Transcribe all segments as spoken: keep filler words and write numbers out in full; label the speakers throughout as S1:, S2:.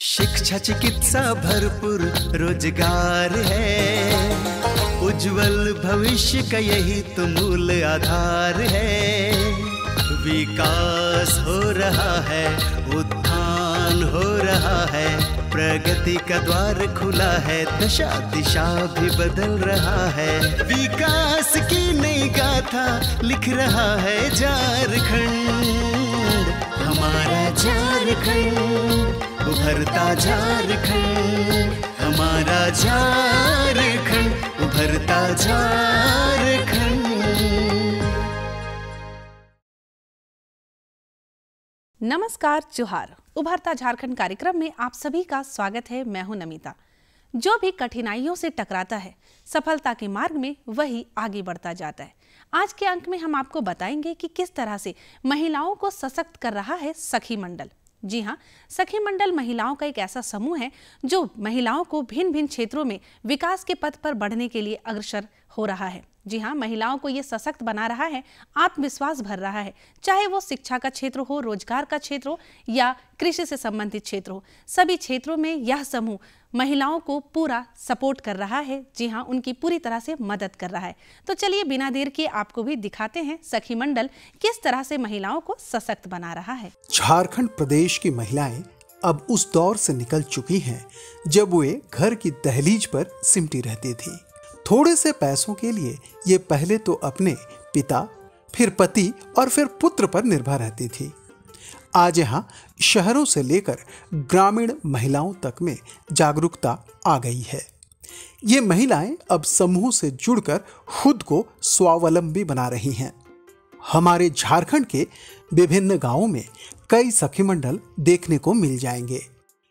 S1: शिक्षा चिकित्सा भरपूर रोजगार है, उज्जवल भविष्य का यही तो मूल आधार है। विकास हो रहा है, उत्थान हो रहा है, प्रगति का द्वार खुला है, दशा दिशा भी बदल रहा है। विकास की नई गाथा लिख रहा है झारखंड, हमारा झारखंड, उभरता झारखंड, हमारा झारखंड, उभरता झारखंड।
S2: नमस्कार, जोहार। उभरता झारखंड कार्यक्रम में आप सभी का स्वागत है। मैं हूं नमिता। जो भी कठिनाइयों से टकराता है, सफलता के मार्ग में वही आगे बढ़ता जाता है। आज के अंक में हम आपको बताएंगे कि किस तरह से महिलाओं को सशक्त कर रहा है सखी मंडल। जी हाँ, सखी मंडल महिलाओं का एक ऐसा समूह है जो महिलाओं को भिन्न भिन्न क्षेत्रों में विकास के पथ पर बढ़ने के लिए अग्रसर हो रहा है। जी हाँ, महिलाओं को ये सशक्त बना रहा है, आत्मविश्वास भर रहा है, चाहे वो शिक्षा का क्षेत्र हो, रोजगार का क्षेत्र हो या कृषि से संबंधित क्षेत्र हो। सभी क्षेत्रों में यह समूह महिलाओं को पूरा सपोर्ट कर रहा है। जी हाँ, उनकी पूरी तरह से मदद कर रहा है। तो चलिए बिना देर के आपको भी दिखाते हैं सखी मंडल किस तरह से महिलाओं को सशक्त बना रहा है।
S3: झारखंड प्रदेश की महिलाएं अब उस दौर से निकल चुकी हैं जब वे घर की दहलीज पर सिमटी रहती थी। थोड़े से पैसों के लिए ये पहले तो अपने पिता, फिर पति और फिर पुत्र पर निर्भर रहती थी। आज यहाँ शहरों से लेकर ग्रामीण महिलाओं तक में जागरूकता आ गई है। ये महिलाएं अब समूह से जुड़कर खुद को स्वावलंबी बना रही हैं। हमारे झारखंड के विभिन्न गांवों में कई सखी मंडल देखने को मिल जाएंगे।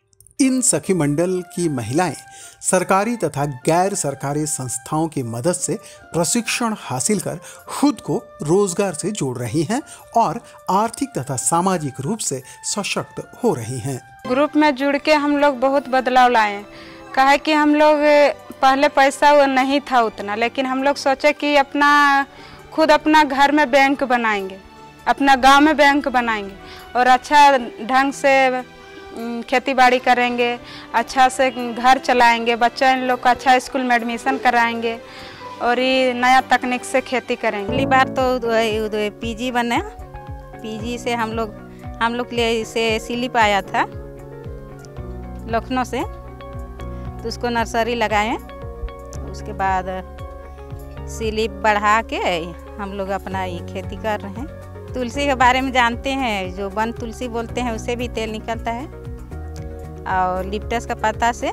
S3: इन सखी मंडल की महिलाएं सरकारी तथा गैर सरकारी संस्थाओं की मदद से प्रशिक्षण हासिल कर खुद को रोजगार से जोड़ रही हैं और आर्थिक तथा सामाजिक रूप से सशक्त हो रही हैं।
S4: ग्रुप में जुड़ के हम लोग बहुत बदलाव लाए। कहा कि हम लोग पहले पैसा वो नहीं था उतना, लेकिन हम लोग सोचे कि अपना खुद अपना घर में बैंक बनाएंगे, अपना गांव में बैंक बनाएंगे और अच्छा ढंग से खेती बाड़ी करेंगे, अच्छा से घर चलाएंगे, बच्चा इन लोग का अच्छा स्कूल में एडमिशन कराएंगे और ये नया तकनीक से खेती करेंगे।
S5: पहली बार तो पीजी बने, पीजी से हम लोग हम लोग लिए से स्लिप आया था लखनऊ से, तो उसको नर्सरी लगाए। उसके बाद स्लिप बढ़ा के हम लोग अपना ये खेती कर रहे हैं। तुलसी के बारे में जानते हैं, जो वन तुलसी बोलते हैं उससे भी तेल निकलता है और लिप्टस का पत्ता से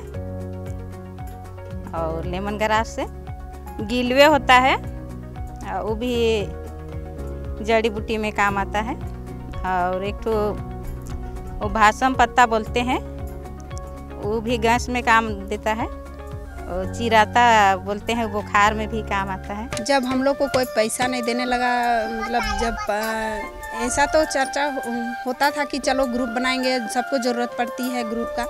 S5: और लेमन ग्रास से गिलवे होता है, वो भी जड़ी बूटी में काम आता है। और एक तो वो भासम पत्ता बोलते हैं, वो भी गैस में काम देता है। और चिराता बोलते हैं, बुखार में भी काम आता है।
S6: जब हम लोग को कोई पैसा नहीं देने लगा, मतलब जब ऐसा तो चर्चा होता था कि चलो ग्रुप बनाएंगे, सबको ज़रूरत पड़ती है ग्रुप का,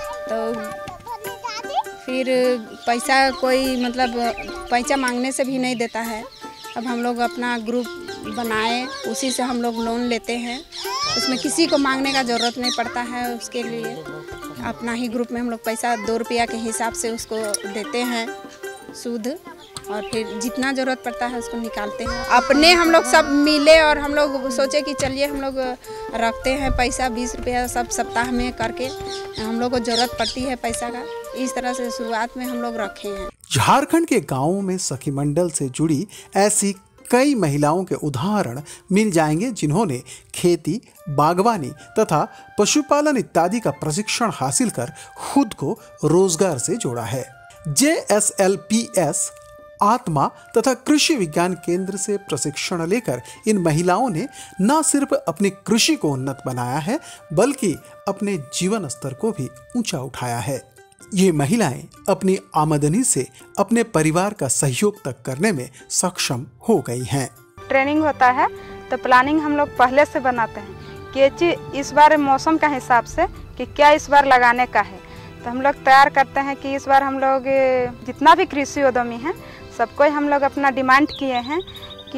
S6: तो फिर पैसा कोई मतलब पैसा मांगने से भी नहीं देता है। अब हम लोग अपना ग्रुप बनाए, उसी से हम लोग लोन लेते हैं, उसमें किसी को मांगने का ज़रूरत नहीं पड़ता है। उसके लिए अपना ही ग्रुप में हम लोग पैसा दो रुपया के हिसाब से उसको देते हैं सूद, और फिर जितना ज़रूरत पड़ता है उसको निकालते हैं। अपने हम लोग सब मिले और हम लोग सोचे कि चलिए हम लोग रखते हैं पैसा बीस रुपया सब सप्ताह में करके, हम लोग को ज़रूरत पड़ती है पैसा का। इस तरह से शुरुआत में हम लोग रखे हैं।
S3: झारखंड के गाँवों में सखी मंडल से जुड़ी ऐसी कई महिलाओं के उदाहरण मिल जाएंगे जिन्होंने खेती, बागवानी तथा पशुपालन इत्यादि का प्रशिक्षण हासिल कर खुद को रोजगार से जोड़ा है। J S L P S आत्मा तथा कृषि विज्ञान केंद्र से प्रशिक्षण लेकर इन महिलाओं ने न सिर्फ अपनी कृषि को उन्नत बनाया है, बल्कि अपने जीवन स्तर को भी ऊंचा उठाया है। ये महिलाएं अपनी आमदनी से अपने परिवार का सहयोग तक करने में सक्षम हो गई हैं।
S4: ट्रेनिंग होता है तो प्लानिंग हम लोग पहले से बनाते हैं कि ये चीज़ इस बार मौसम का हिसाब से कि क्या इस बार लगाने का है, तो हम लोग तैयार करते हैं कि इस बार हम लोग जितना भी कृषि उद्यमी हैं सबको हम लोग अपना डिमांड किए हैं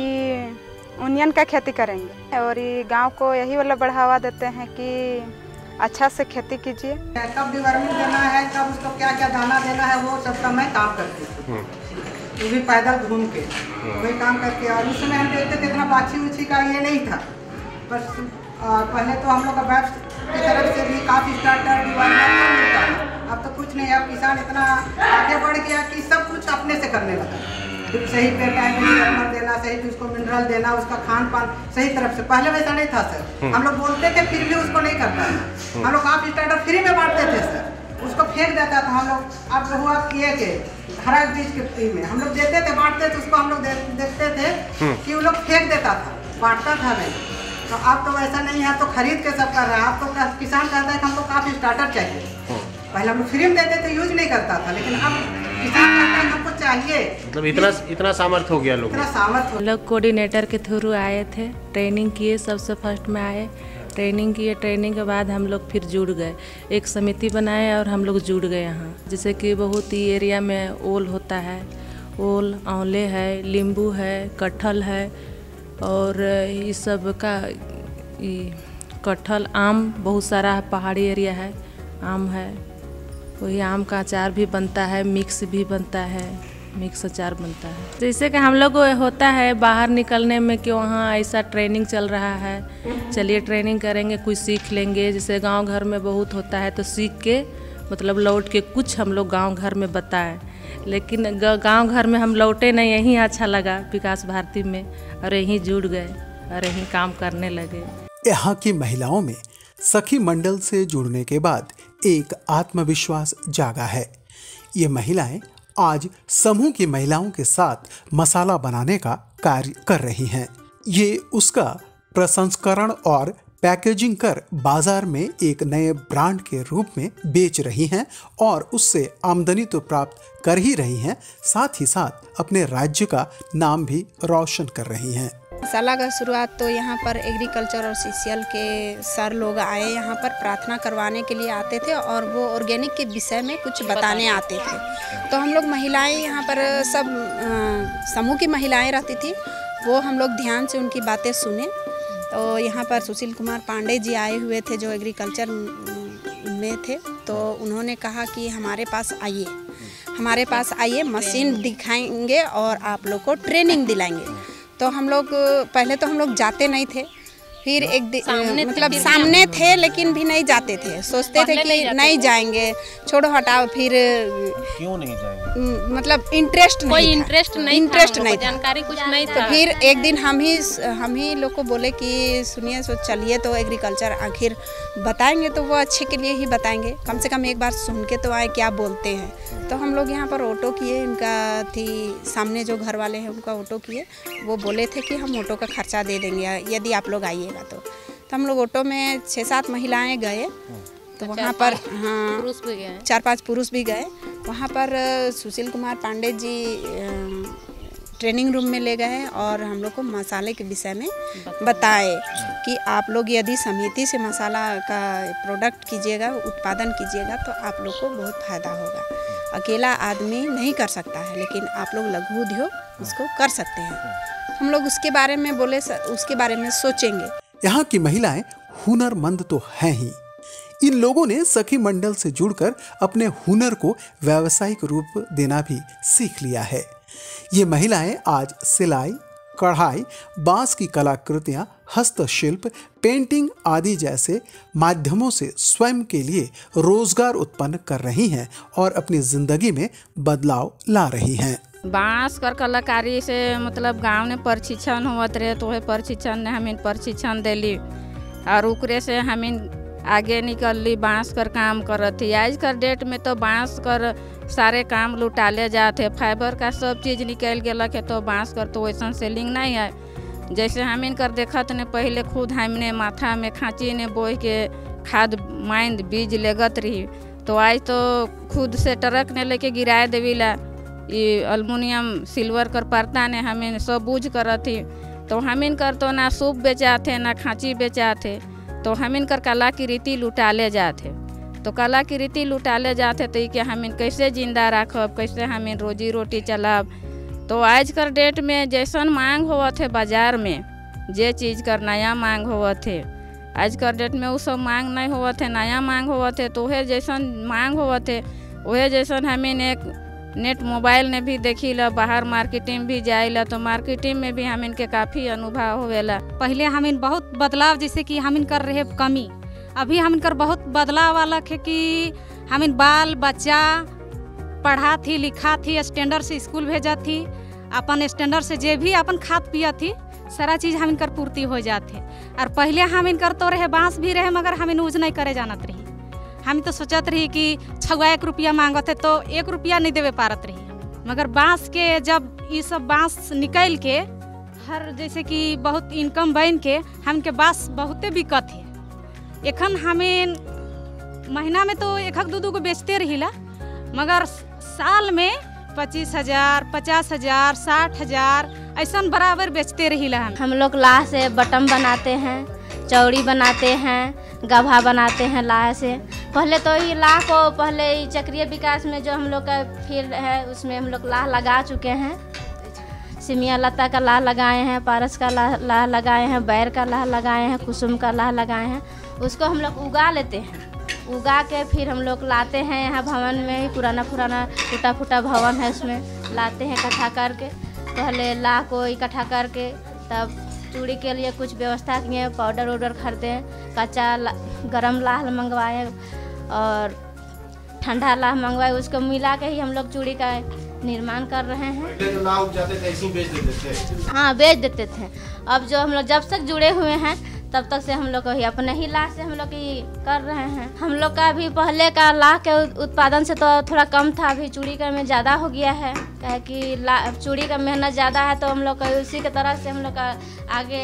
S4: कि ओनियन का खेती करेंगे। और ये गांव को यही वाला बढ़ावा देते हैं कि अच्छा से खेती कीजिए।
S7: कब डिवर्मिंग देना है, कब उसको क्या क्या दाना देना है, वो सब का मैं काम करती हूँ, वो भी पैदल घूम के वही काम करके। और उस समय हम देखते थे इतना बाछी उछी का ये नहीं था, बस पहले तो हम लोग का बैच की तरफ से भी काफ़ी स्टार्टर डिवर्मिंग मिलता था। अब तो कुछ नहीं, अब किसान इतना आगे बढ़ गया कि सब कुछ अपने से करने लगा। सही पे टाइम पे डिवर्मिंग देना, सही पे उसको मिनरल देना, उसका खान पान सही तरफ से। पहले वैसा नहीं था सर, हम लोग बोलते थे फिर भी उसको नहीं करता था। हम लोग काफ़ी स्टार्टर फ्री में बांटते थे सर, उसको फेंक देता था हम लोग। अब हुआ किए के हरा बीज के फ्री में हम लोग देते थे, बांटते थे उसको, हम लोग देखते थे कि वो लोग फेंक देता था, बांटता था नहीं। तो अब तो वैसा नहीं है, तो खरीद के सब कर रहा है। अब तो किसान कहता है कि हमको काफ़ी स्टार्टर चाहिए। पहले हम लोग फ्री में देते थे, यूज नहीं करता था, लेकिन अब किसान कहता है हमको चाहिए।
S8: मतलब इतना इतना सामर्थ्य हो गया लोग,
S7: इतना सामर्थ्य हो।
S9: लोग कोऑर्डिनेटर के थ्रू आए थे, ट्रेनिंग किए, सबसे फर्स्ट में आए, ट्रेनिंग किए। ट्रेनिंग के बाद हम लोग फिर जुड़ गए, एक समिति बनाए और हम लोग जुड़ गए यहाँ। जैसे कि बहुत ही एरिया में ओल होता है, ओल, आंवले है, नींबू है, कटहल है, और इस सब का कटहल, आम बहुत सारा है, पहाड़ी एरिया है, आम है, वही आम का अचार भी बनता है, मिक्स भी बनता है, मिक्स अचार बनता है। जैसे कि हम लोग होता है बाहर निकलने में कि वहाँ ऐसा ट्रेनिंग चल रहा है, चलिए ट्रेनिंग करेंगे, कुछ सीख लेंगे। जैसे गांव घर में बहुत होता है तो सीख के मतलब लौट के कुछ हम लोग गांव घर में बताएं, लेकिन गांव घर में हम लौटे नहीं, यहीं अच्छा लगा विकास भारती में, और यहीं जुड़ गए और यहीं काम करने लगे।
S3: यहाँ की महिलाओं में सखी मंडल से जुड़ने के बाद एक आत्मविश्वास जागा है। ये महिलाएं आज समूह की महिलाओं के साथ मसाला बनाने का कार्य कर रही हैं। ये उसका प्रसंस्करण और पैकेजिंग कर बाजार में एक नए ब्रांड के रूप में बेच रही हैं और उससे आमदनी तो प्राप्त कर ही रही हैं, साथ ही साथ अपने राज्य का नाम भी रोशन कर रही हैं।
S6: मसाला का शुरुआत तो यहाँ पर एग्रीकल्चर और सीसीएल के सर लोग आए, यहाँ पर प्रार्थना करवाने के लिए आते थे और वो ऑर्गेनिक के विषय में कुछ बताने आते थे। तो हम लोग महिलाएं यहाँ पर सब समूह की महिलाएं रहती थी, वो हम लोग ध्यान से उनकी बातें सुने। तो यहाँ पर सुशील कुमार पांडे जी आए हुए थे जो एग्रीकल्चर में थे, तो उन्होंने कहा कि हमारे पास आइए, हमारे पास आइए, मशीन दिखाएंगे और आप लोग को ट्रेनिंग दिलाएंगे। तो हम लोग पहले तो हम लोग जाते नहीं थे, फिर एक सामने मतलब सामने थे लेकिन भी नहीं जाते थे, सोचते थे कि नहीं जाएंगे, छोड़ो हटाओ, फिर
S8: क्यों नहीं जाएंगे,
S6: मतलब इंटरेस्ट नहीं, कोई
S10: इंटरेस्ट नहीं,
S6: इंटरेस्ट नहीं,
S10: जानकारी कुछ नहीं था।
S6: तो फिर एक दिन हम ही हम ही लोग को बोले कि सुनिए, सो चलिए तो एग्रीकल्चर आखिर बताएंगे तो वो अच्छे के लिए ही बताएंगे, कम से कम एक बार सुन के तो आए क्या बोलते हैं। तो हम लोग यहाँ पर ऑटो किए, उनका थी सामने जो घर वाले हैं उनका ऑटो किए, वो बोले थे कि हम ऑटो का खर्चा दे देंगे यदि आप लोग आइएगा तो। तो हम लोग ऑटो में छः सात महिलाएं गए, तो वहाँ पर हाँ
S10: पुरुष भी गए,
S6: चार पांच पुरुष भी गए। वहाँ पर सुशील कुमार पांडे जी ट्रेनिंग रूम में ले गए और हम लोग को मसाले के विषय में बताए कि आप लोग यदि समिति से मसाला का प्रोडक्ट कीजिएगा, उत्पादन कीजिएगा तो आप लोग को बहुत फ़ायदा होगा। अकेला आदमी नहीं कर सकता है, लेकिन आप लोग लघु उद्योग उसको कर सकते हैं। हम लोग उसके बारे में बोले, उसके बारे में सोचेंगे।
S3: यहाँ की महिलाएं हुनरमंद तो हैं ही, इन लोगों ने सखी मंडल से जुड़कर अपने हुनर को व्यावसायिक रूप देना भी सीख लिया है। ये महिलाएं आज सिलाई, कढ़ाई, बांस की कलाकृतियां, हस्तशिल्प, पेंटिंग आदि जैसे माध्यमों से स्वयं के लिए रोजगार उत्पन्न कर रही हैं और अपनी जिंदगी में बदलाव ला रही हैं।
S10: बांस कर कलाकारी से मतलब गांव में प्रशिक्षण होत रहे, तो है प्रशिक्षण ने हमें प्रशिक्षण दिली और उकरे से हमें आगे निकल ली, बांस कर काम करत थी। आज कर डेट में तो बांस कर सारे काम लुटाले जाते, फाइबर का सब चीज़ निकल गया है, तो बांस कर तो वैसा सेलिंग नहीं है। जैसे हम इनकर देखत ने पहले खुद हमने माथा में खाँची ने बोई के खाद माइंद बीज लगत रही, तो आज तो खुद से ट्रक ने लेके गिराए देवीला, ये अल्मुनियम सिल्वर कर परता ने हमें सब बूझ करत थी। तो हम इनकर तो ना सूप बेचाते ना खाँची बेचाते, तो हम इनकर कला की रीति लुटाले जाते। तो कला की रीति लुटाले जाते तो कि हम इन कैसे जिंदा रखब, कैसे हम इन रोजी रोटी चलाब। तो आज कर डेट में जैसन मांग होवत है बाजार में, जे चीज़ कर नया मांग होवत है, आज कर डेट में वो सब मांग नहीं होवत थे, नया मांग होवत थे। तो वह जैसन मांग होवत थे वह जैसन हमें एक नेट मोबाइल ने भी देखी ला, बाहर मार्केटिंग भी जाइला तो मार्केटिंग में भी हम इनके काफ़ी अनुभव होवेला।
S11: पहले हम इन बहुत बदलाव जैसे कि हम इनकर रहे कमी, अभी हम इनकर बहुत बदलाव वाला है कि हम इन बाल बच्चा पढ़ा थी लिखा थी, स्टैंडर्ड से स्कूल भेजा थी, अपन स्टैंडर्ड से जे भी अपन खाद पिया थी सारा चीज़ हम इनकर पूर्ति हो जाते। और पहले हम इनकर तो रहे बांस भी रहे मगर हम यूज नहीं करे जानत रही। हम तो सोचत रही कि छुआ एक रुपया मांगत है तो एक रुपया नहीं देवे पारत रही हम, मगर बांस के जब ये सब बांस निकल के हर जैसे कि बहुत इनकम बन के हम के बांस बहुते बिकत है। एखन हमें महीना में तो एक दू दू को बेचते रहीला, मगर साल में पच्चीस हजार पचास हजार साठ हजार ऐसा बराबर बेचते रहीला। हम
S12: हम लोग लाह से बटन बनाते हैं, चौड़ी बनाते हैं, गभा बनाते हैं लाह से। पहले तो ये लाह को पहले चक्रीय विकास में जो हम लोग का फील्ड है उसमें हम लोग लाह लगा चुके हैं। सिमिया लता का लाह लगाए हैं, पारस का लाह लाह लगाए हैं, बैर का लाह लगाए हैं, कुसुम का लाह लगाए हैं। उसको हम लोग उगा लेते हैं, उगा के फिर हम लोग लाते हैं यहाँ भवन में ही, पुराना पुराना टूटा फूटा भवन है उसमें लाते हैं इकट्ठा करके। पहले लाह को इकट्ठा करके तब चूड़ी के लिए कुछ व्यवस्था किए, पाउडर वाउडर खरीदे, कच्चा गरम लाह मंगवाए और ठंडा लाह मंगवाए, उसको मिला के ही हम लोग चूड़ी का निर्माण कर रहे हैं।
S8: तो लाह उग जाते थे ऐसे ही बेच देते थे?
S12: हाँ बेच देते थे। अब जो हम लोग जब तक जुड़े हुए हैं तब तक से हम लोग को ही अपने ही लाह से हम लोग ही कर रहे हैं। हम लोग का भी पहले का लाह के उत्पादन से तो थोड़ा कम था, अभी चूड़ी का में ज़्यादा हो गया है, क्या कि लाह चूड़ी का मेहनत ज़्यादा है तो हम लोग का उसी के तरह से हम लोग का आगे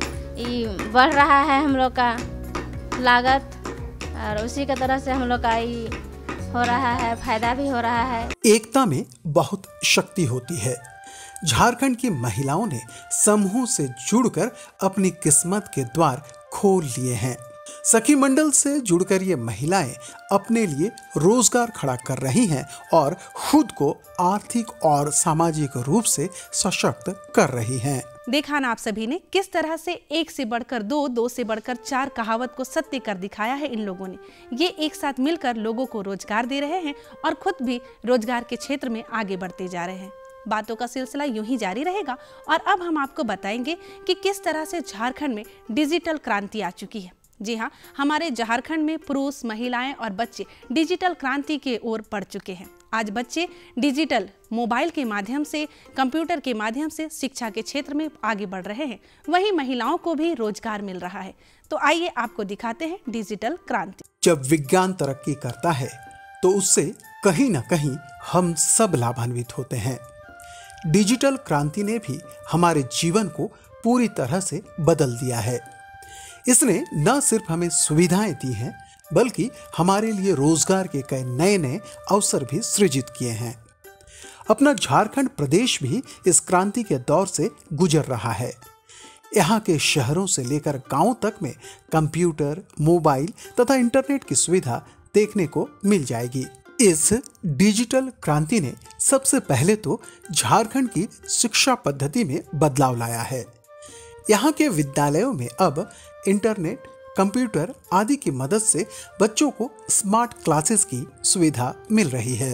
S12: बढ़ रहा है हम लोग का लागत, और उसी के तरह से हम लोग का ही हो रहा है, फायदा भी हो रहा है।
S3: एकता में बहुत शक्ति होती है। झारखंड की महिलाओं ने समूह से जुड़कर अपनी किस्मत के द्वार खोल लिए हैं। सखी मंडल से जुड़कर ये महिलाएं अपने लिए रोजगार खड़ा कर रही हैं और खुद को आर्थिक और सामाजिक रूप से सशक्त कर रही हैं।
S2: देखा ना आप सभी ने किस तरह से एक से बढ़कर दो, दो से बढ़कर चार कहावत को सत्य कर दिखाया है इन लोगों ने। ये एक साथ मिलकर लोगों को रोजगार दे रहे हैं और खुद भी रोजगार के क्षेत्र में आगे बढ़ते जा रहे हैं। बातों का सिलसिला यूं ही जारी रहेगा और अब हम आपको बताएंगे कि किस तरह से झारखंड में डिजिटल क्रांति आ चुकी है। जी हाँ, हमारे झारखंड में पुरुष, महिलाएं और बच्चे डिजिटल क्रांति के ओर बढ़ चुके हैं। आज बच्चे डिजिटल मोबाइल के माध्यम से, कंप्यूटर के माध्यम से शिक्षा के क्षेत्र में आगे बढ़ रहे हैं, वहीं महिलाओं को भी रोजगार मिल रहा है। तो आइए आपको दिखाते हैं डिजिटल क्रांति।
S3: जब विज्ञान तरक्की करता है तो उससे कहीं ना कहीं हम सब लाभान्वित होते हैं। डिजिटल क्रांति ने भी हमारे जीवन को पूरी तरह से बदल दिया है। इसने न सिर्फ हमें सुविधाएं दी हैं बल्कि हमारे लिए रोजगार के कई नए नए अवसर भी सृजित किए हैं। अपना झारखंड प्रदेश भी इस क्रांति के दौर से गुजर रहा है। यहाँ के शहरों से लेकर गांवों तक में कंप्यूटर, मोबाइल तथा इंटरनेट की सुविधा देखने को मिल जाएगी। इस डिजिटल क्रांति ने सबसे पहले तो झारखंड की शिक्षा पद्धति में बदलाव लाया है। यहाँ के विद्यालयों में अब इंटरनेट, कंप्यूटर आदि की मदद से बच्चों को स्मार्ट क्लासेस की सुविधा मिल रही है।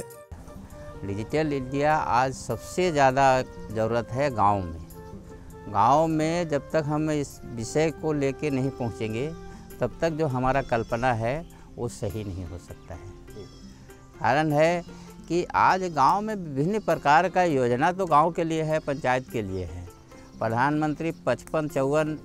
S13: डिजिटल इंडिया आज सबसे ज़्यादा ज़रूरत है गांव में। गांव में जब तक हम इस विषय को लेके नहीं पहुंचेंगे तब तक जो हमारा कल्पना है वो सही नहीं हो सकता है। कारण है कि आज गांव में विभिन्न प्रकार का योजना तो गांव के लिए है, पंचायत के लिए है। प्रधानमंत्री पचपन चौवन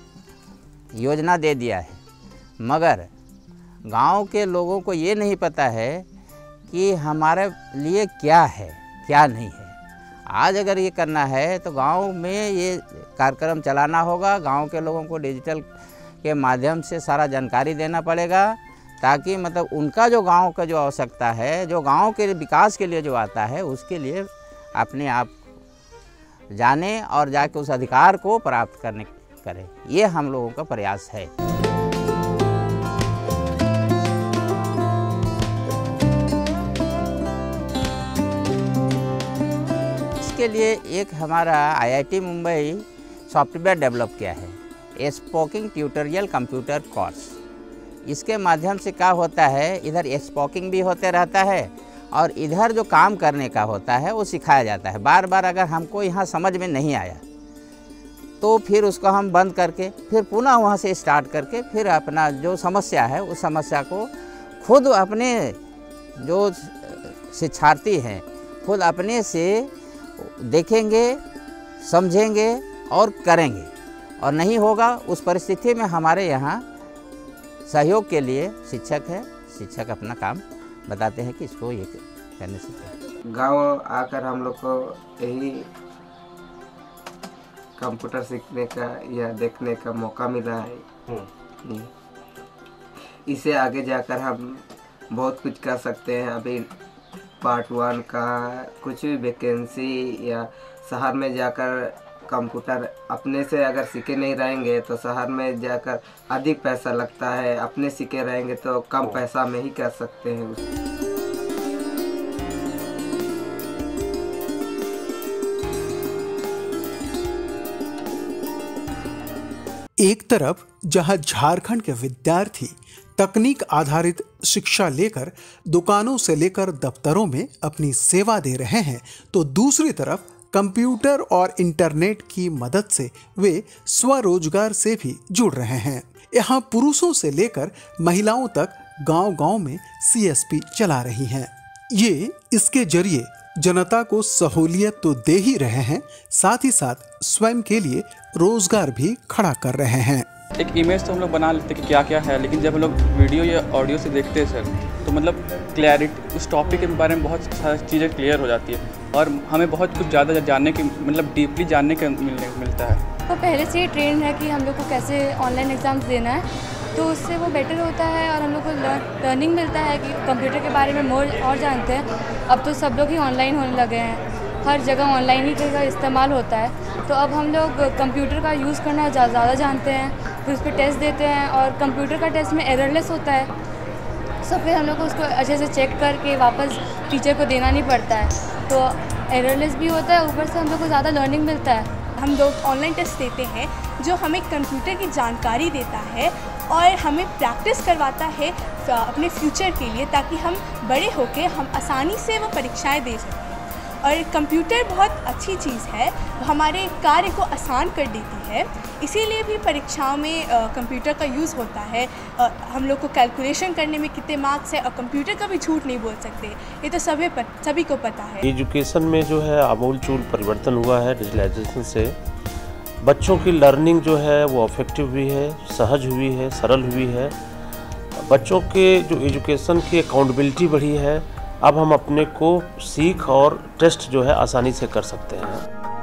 S13: योजना दे दिया है, मगर गांव के लोगों को ये नहीं पता है कि हमारे लिए क्या है क्या नहीं है। आज अगर ये करना है तो गांव में ये कार्यक्रम चलाना होगा, गांव के लोगों को डिजिटल के माध्यम से सारा जानकारी देना पड़ेगा, ताकि मतलब उनका जो गांव का जो आवश्यकता है, जो गांव के विकास के लिए जो आता है, उसके लिए अपने आप जाने और जाके उस अधिकार को प्राप्त करने करें। ये हम लोगों का प्रयास है। इसके लिए एक हमारा I I T Mumbai software develop किया है। Spoken tutorial computer course. इसके माध्यम से क्या होता है, इधर स्पोकिंग भी होते रहता है और इधर जो काम करने का होता है वो सिखाया जाता है। बार बार अगर हमको यहाँ समझ में नहीं आया तो फिर उसको हम बंद करके फिर पुनः वहाँ से स्टार्ट करके फिर अपना जो समस्या है उस समस्या को खुद अपने जो शिक्षार्थी हैं खुद अपने से देखेंगे, समझेंगे और करेंगे। और नहीं होगा उस परिस्थिति में हमारे यहाँ सहयोग के लिए शिक्षक है। शिक्षक अपना काम बताते हैं कि इसको ये करने से।
S14: गांव आकर हम लोग को यही कंप्यूटर सीखने का या देखने का मौका मिला है। इसे आगे जाकर हम बहुत कुछ कर सकते हैं। अभी पार्ट वन का कुछ भी वैकेंसी या शहर में जाकर कंप्यूटर अपने से अगर सीखे नहीं रहेंगे तो शहर में जाकर अधिक पैसा लगता है, अपने सीखे रहेंगे तो कम पैसा में ही कर सकते हैं।
S3: एक तरफ जहां झारखंड के विद्यार्थी तकनीक आधारित शिक्षा लेकर दुकानों से लेकर दफ्तरों में अपनी सेवा दे रहे हैं, तो दूसरी तरफ कंप्यूटर और इंटरनेट की मदद से वे स्वरोजगार से भी जुड़ रहे हैं। यहाँ पुरुषों से लेकर महिलाओं तक गांव-गांव में सीएसपी चला रही हैं। ये इसके जरिए जनता को सहूलियत तो दे ही रहे हैं, साथ ही साथ स्वयं के लिए रोजगार भी खड़ा कर रहे हैं।
S15: एक इमेज तो हम लोग बना लेते कि क्या क्या है, लेकिन जब हम लोग वीडियो या ऑडियो से देखते हैं सर तो मतलब क्लैरिटी उस टॉपिक के बारे में बहुत सारी चीज़ें क्लियर हो जाती है और हमें बहुत कुछ ज़्यादा जानने की मतलब डीपली जानने का मिलने मिलता है।
S16: तो पहले से ही ट्रेंड है कि हम लोग को कैसे ऑनलाइन एग्ज़ाम्स देना है, तो उससे वो बेटर होता है और हम लोग को लर्निंग मिलता है कि कंप्यूटर के बारे में मोर और जानते हैं। अब तो सब लोग ही ऑनलाइन होने लगे हैं, हर जगह ऑनलाइन ही का इस्तेमाल होता है, तो अब हम लोग कंप्यूटर का यूज़ करना ज़्यादा जानते हैं। फिर उस पर टेस्ट देते हैं और कंप्यूटर का टेस्ट में एररलेस होता है, सो फिर हम लोग को उसको अच्छे से चेक करके वापस टीचर को देना नहीं पड़ता है, तो एररलेस भी होता है, ऊपर से हम लोग को ज़्यादा लर्निंग मिलता है।
S17: हम लोग ऑनलाइन टेस्ट देते हैं जो हमें कंप्यूटर की जानकारी देता है और हमें प्रैक्टिस करवाता है अपने फ्यूचर के लिए, ताकि हम बड़े होकर हम आसानी से वो परीक्षाएं दे सकें। और कंप्यूटर बहुत अच्छी चीज़ है, वो हमारे कार्य को आसान कर देती है, इसीलिए भी परीक्षाओं में कंप्यूटर का यूज़ होता है। आ, हम लोग को कैलकुलेशन करने में कितने मार्क्स है और कंप्यूटर का भी झूठ नहीं बोल सकते, ये तो सभी पर, सभी को पता है।
S18: एजुकेशन में जो है आमूल चूल परिवर्तन हुआ है डिजिटलाइजेशन से। बच्चों की लर्निंग जो है वो इफेक्टिव हुई है, सहज हुई है, सरल हुई है। बच्चों के जो एजुकेशन की अकाउंटेबिलिटी बढ़ी है, अब हम अपने को सीख और टेस्ट जो है आसानी से कर सकते हैं।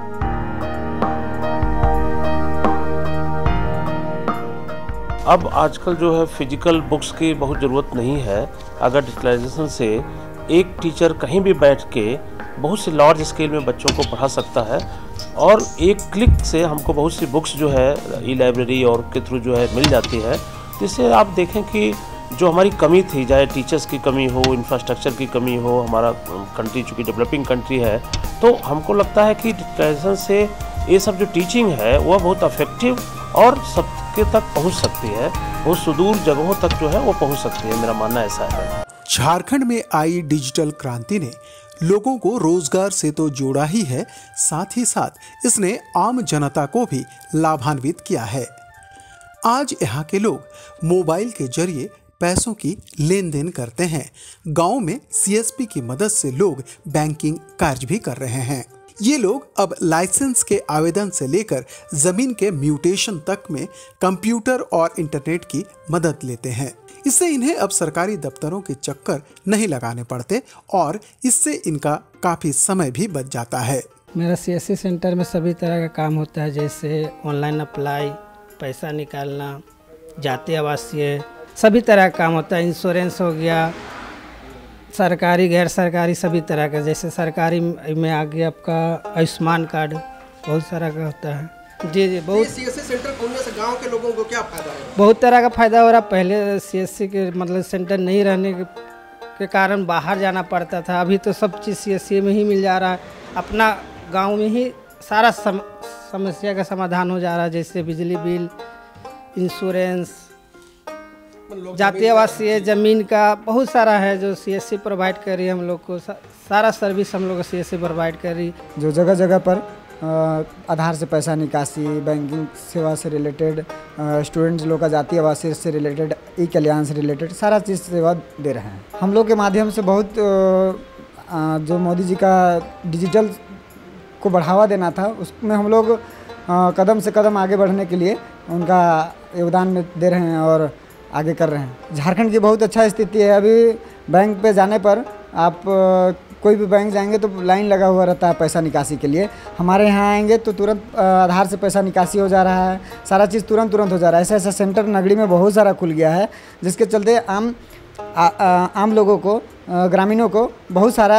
S18: अब आजकल जो है फिजिकल बुक्स की बहुत ज़रूरत नहीं है। अगर डिजिटलाइजेशन से एक टीचर कहीं भी बैठ के बहुत सी लार्ज स्केल में बच्चों को पढ़ा सकता है और एक क्लिक से हमको बहुत सी बुक्स जो है ई लाइब्रेरी और के थ्रू जो है मिल जाती है। जिससे आप देखें कि जो हमारी कमी थी, चाहे टीचर्स की कमी हो, इंफ्रास्ट्रक्चर की कमी हो, हमारा कंट्री चूँकि डेवलपिंग कंट्री है, तो हमको लगता है कि डिजिटलाइजेशन से ये सब जो टीचिंग है वह बहुत इफेक्टिव और सबके तक पहुंच सकती है, बहुत सुदूर जगहों तक जो है वो पहुंच सकती है। मेरा मानना ऐसा है।
S3: झारखंड में आई डिजिटल क्रांति ने लोगों को रोजगार से तो जोड़ा ही है, साथ ही साथ इसने आम जनता को भी लाभान्वित किया है। आज यहाँ के लोग मोबाइल के जरिए पैसों की लेन देन करते हैं। गांव में सीएसपी की मदद से लोग बैंकिंग कार्य भी कर रहे हैं। ये लोग अब लाइसेंस के आवेदन से लेकर जमीन के म्यूटेशन तक में कंप्यूटर और इंटरनेट की मदद लेते हैं। इससे इन्हें अब सरकारी दफ्तरों के चक्कर नहीं लगाने पड़ते और इससे इनका काफी समय भी बच जाता है।
S19: मेरा सीएससी सेंटर में सभी तरह का काम होता है, जैसे ऑनलाइन अप्लाई, पैसा निकालना, जाति आवासीय, सभी तरह का काम होता है। इंश्योरेंस हो गया, सरकारी गैर सरकारी सभी तरह का। जैसे सरकारी में आ गया आपका आयुष्मान कार्ड, बहुत सारा का होता है। जी जी बहुत
S8: सीएससी सेंटर खोलने से गांव के लोगों को क्या फायदा है?
S19: बहुत तरह का फायदा हो रहा। पहले सीएससी के मतलब सेंटर नहीं रहने के, के कारण बाहर जाना पड़ता था, अभी तो सब चीज़ सीएससी में ही मिल जा रहा है। अपना गांव में ही सारा सम, समस्या का समाधान हो जा रहा है, जैसे बिजली बिल, इंश्योरेंस, जातीय आवासीय ज़मीन का बहुत सारा है जो सीएससी प्रोवाइड कर रही है हम लोग को। सारा सर्विस हम लोग को सीएससी प्रोवाइड कर रही।
S20: जो जगह जगह पर आधार से पैसा निकासी, बैंकिंग सेवा से रिलेटेड, स्टूडेंट्स लोग का जातीय आवासीय से रिलेटेड, ई कल्याण से रिलेटेड सारा चीज़ सेवा दे रहे हैं। हम लोग के माध्यम से बहुत जो मोदी जी का डिजिटल को बढ़ावा देना था, उसमें हम लोग कदम से कदम आगे बढ़ने के लिए उनका योगदान में दे रहे हैं और आगे कर रहे हैं। झारखंड की बहुत अच्छा स्थिति है। अभी बैंक पे जाने पर आप कोई भी बैंक जाएंगे तो लाइन लगा हुआ रहता है पैसा निकासी के लिए। हमारे यहाँ आएंगे तो तुरंत आधार से पैसा निकासी हो जा रहा है, सारा चीज़ तुरंत तुरंत हो जा रहा है। ऐसा ऐसा सेंटर नगरी में बहुत सारा खुल गया है, जिसके चलते आम आ, आ, आम लोगों को, ग्रामीणों को बहुत सारा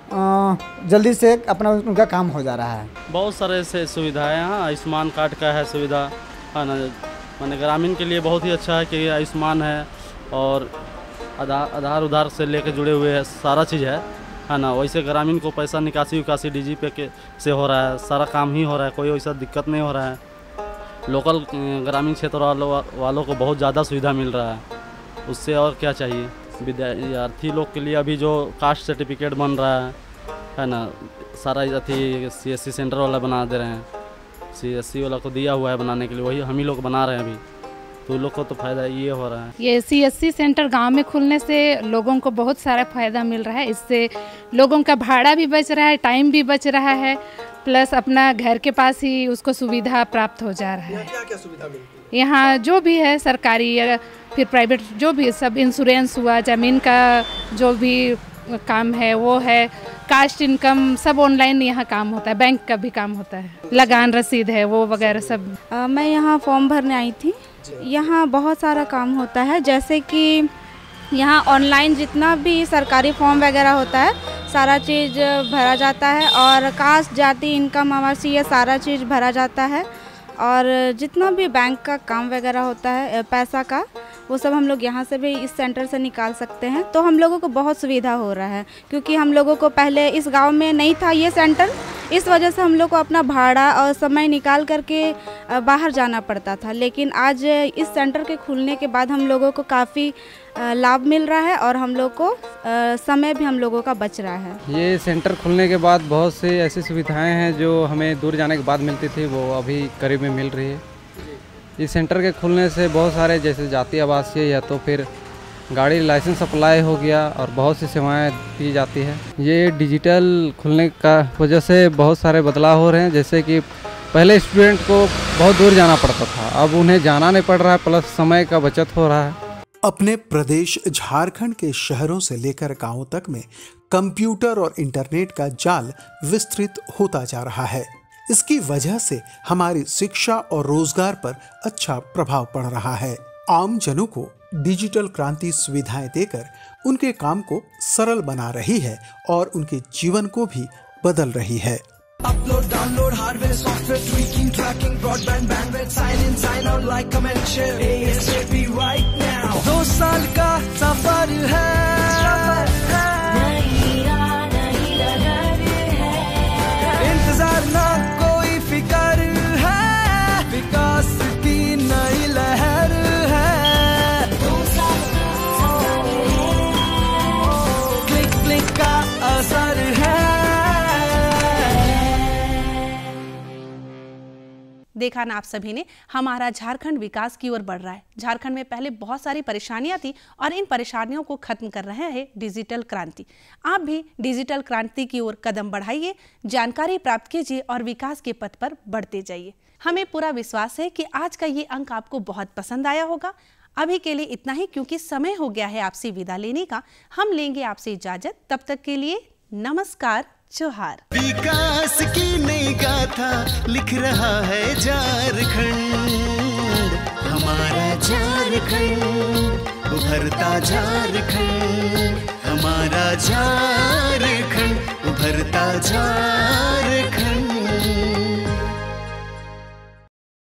S20: आ, जल्दी से अपना उनका काम हो जा रहा है।
S21: बहुत सारे ऐसे सुविधाएँ हैं। आयुष्मान कार्ड का है सुविधा, है ना, मैंने ग्रामीण के लिए बहुत ही अच्छा है कि आयुष्मान है और आधार आधार उधार से लेकर जुड़े हुए है, सारा चीज़ है है ना। वैसे ग्रामीण को पैसा निकासी उकासी डी जी पे के से हो रहा है, सारा काम ही हो रहा है, कोई वैसा दिक्कत नहीं हो रहा है। लोकल ग्रामीण क्षेत्र वालों वालों को बहुत ज़्यादा सुविधा मिल रहा है, उससे और क्या चाहिए। विद्यार्थी लोग के लिए अभी जो कास्ट सर्टिफिकेट बन रहा है है ना, सारा अथी सी एस सी सेंटर वाला बना दे रहे हैं, सी एस सी वाला को दिया हुआ है बनाने के लिए, वही हम ही लोग बना रहे हैं अभी, तो लोग को तो फ़ायदा ये हो रहा है।
S22: ये सी एस सी सेंटर गांव में खुलने से लोगों को बहुत सारा फ़ायदा मिल रहा है। इससे लोगों का भाड़ा भी बच रहा है, टाइम भी बच रहा है, प्लस अपना घर के पास ही उसको सुविधा प्राप्त हो जा रहा है।
S8: क्या क्या सुविधा मिलती है
S22: यहाँ? जो भी है सरकारी या फिर प्राइवेट, जो भी सब इंश्योरेंस हुआ, ज़मीन का जो भी काम है वो है, कास्ट इनकम सब ऑनलाइन यहाँ काम होता है, बैंक का भी काम होता है, लगान रसीद है वो वगैरह सब।
S4: आ, मैं यहाँ फॉर्म भरने आई थी। यहाँ बहुत सारा काम होता है, जैसे कि यहाँ ऑनलाइन जितना भी सरकारी फॉर्म वगैरह होता है सारा चीज़ भरा जाता है, और कास्ट, जाति, इनकम, आवासीय, ये सारा चीज़ भरा जाता है। और जितना भी बैंक का काम वगैरह होता है पैसा का, वो सब हम लोग यहाँ से भी इस सेंटर से निकाल सकते हैं। तो हम लोगों को बहुत सुविधा हो रहा है, क्योंकि हम लोगों को पहले इस गांव में नहीं था ये सेंटर, इस वजह से हम लोग को अपना भाड़ा और समय निकाल करके बाहर जाना पड़ता था। लेकिन आज इस सेंटर के खुलने के बाद हम लोगों को काफ़ी लाभ मिल रहा है और हम लोग को समय भी हम लोगों का बच रहा है।
S23: ये सेंटर खुलने के बाद बहुत से ऐसी सुविधाएं हैं जो हमें दूर जाने के बाद मिलती थी, वो अभी करीब में मिल रही है। इस सेंटर के खुलने से बहुत सारे, जैसे जातीय आवासीय या तो फिर गाड़ी लाइसेंस अप्लाई हो गया, और बहुत सी सेवाएं दी जाती है। ये डिजिटल खुलने का वजह से बहुत सारे बदलाव हो रहे हैं, जैसे कि पहले स्टूडेंट को बहुत दूर जाना पड़ता था, अब उन्हें जाना नहीं पड़ रहा है, प्लस समय का बचत हो रहा है।
S3: अपने प्रदेश झारखंड के शहरों से लेकर गांवों तक में कंप्यूटर और इंटरनेट का जाल विस्तृत होता जा रहा है। इसकी वजह से हमारी शिक्षा और रोजगार पर अच्छा प्रभाव पड़ रहा है। आम जनों को डिजिटल क्रांति सुविधाएं देकर उनके काम को सरल बना रही है और उनके जीवन को भी बदल रही है।
S1: Upload, download, hardware, software, tweaking, tracking, broadband, bandwidth, sign in, sign out, like, comment, share, ASAP right now. दो साल का सफर है, इंतजार ना कोई फिकर है, विकास की नई लहर है, क्लिक क्लिक का असर है।
S2: देखा ना आप सभी ने, हमारा झारखंड विकास की ओर बढ़ रहा है। झारखंड में पहले बहुत सारी परेशानियां थी और इन परेशानियों को खत्म कर रहे हैं डिजिटल क्रांति। आप भी डिजिटल क्रांति की ओर कदम बढ़ाइए, जानकारी प्राप्त कीजिए और विकास के पथ पर बढ़ते जाइए। हमें पूरा विश्वास है कि आज का ये अंक आपको बहुत पसंद आया होगा। अभी के लिए इतना ही, क्योंकि समय हो गया है आपसे विदा लेने का। हम लेंगे आपसे इजाजत, तब तक के लिए नमस्कार, जोहार।
S1: विकास की नई गाथा लिख रहा है झारखंड, हमारा झारखंड, उभरता झारखंड, हमारा झारखंड, उभरता झारखंड।